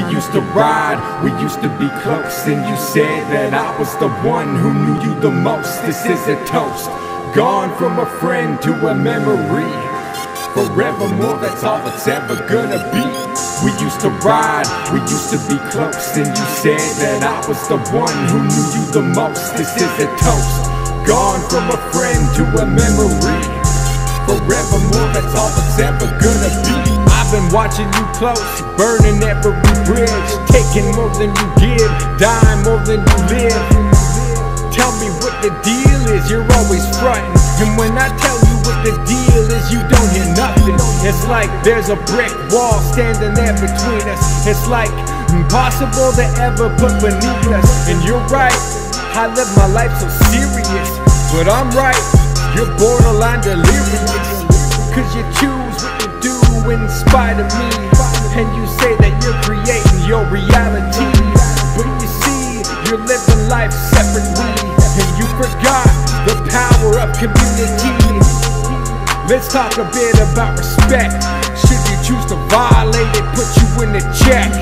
used to ride, we used to be close, and you said that I was the one who knew you the most. This is a toast, gone from a friend to a memory. Forevermore, that's all it's ever gonna be. We used to ride, we used to be close, and you said that I was the one who knew you the most. This is a toast, gone from a friend to a memory. Forevermore, that's all it's ever gonna be. I've been watching you close, burning every bridge, taking more than you give, dying more than you live. Tell me what the deal is, you're always frontin', and when I tell you what the deal is, you don't hear nothing. It's like there's a brick wall standing there between us. It's like impossible to ever put beneath us. And you're right, I live my life so serious, but I'm right, you're borderline delirious. Cause you choose what you do in spite of me, and you say that you're creating your reality, but you see, you're living life separately, and you forgot the power of community. Let's talk a bit about respect. Should you choose to violate it, put you in the check.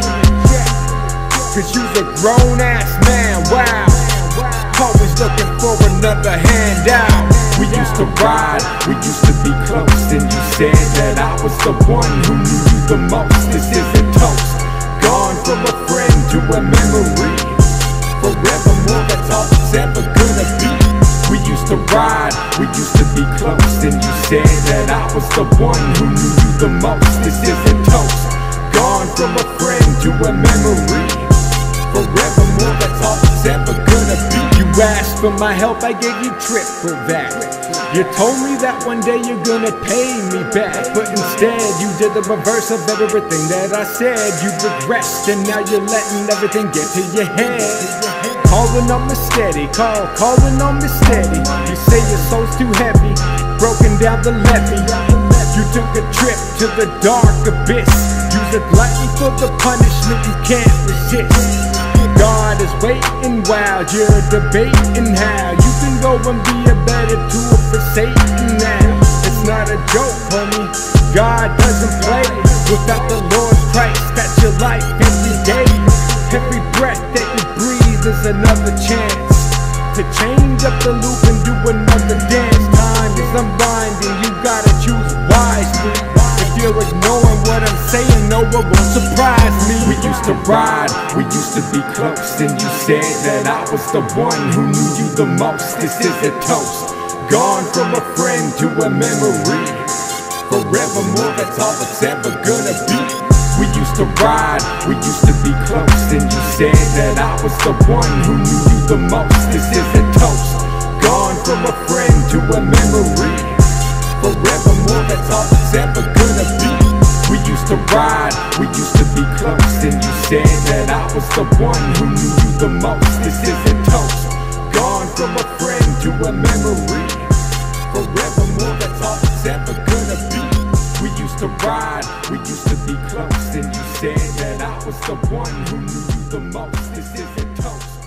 Cause you's a grown-ass man, wow, always looking for another handout. We used to ride, we used to be close, and you said that I was the one who knew you the most. This is a toast, gone from a friend to a memory. Forevermore, that's all it's ever gonna be. We used to ride, we used to be close, and you said that I was the one who knew you the most. This is a toast, gone from a friend to a memory. Forevermore, that's all it's ever gonna be. You asked for my help, I gave you triple that. You told me that one day you're gonna pay me back, but instead you did the reverse of everything that I said. You regressed, and now you're letting everything get to your head. Calling on me steady, calling on me steady. You say your soul's too heavy, broken down the levee. You took a trip to the dark abyss. Use a glutton for the punishment you can't resist. God is waiting while you're debating how you can go and be a better tool for Satan now. It's not a joke, homie, God doesn't play. Without the Lord Christ, that's your life every day. Every breath that you breathe is another chance to change up the loop and do another dance. Time is unbinding, you gotta choose wisely. If you're ignoring what I'm saying, no one will surprise me. We used to ride, we used to be close, and you said that I was the one who knew you the most. This is a toast, gone from a friend to a memory. Forevermore, that's all it's ever gonna be. We used to ride, we used to be close, and you said that I was the one who knew you the most. This is a toast, gone from a friend to a memory. Forevermore, that's all it's ever gonna be. We used to ride, we used to be close, and you said that I was the one who knew you the most. This is a toast, gone from a friend to a memory. Forevermore, that's all it's ever gonna be. We used to ride, we used to be close, and you said that I was the one who knew you the most. This is a toast.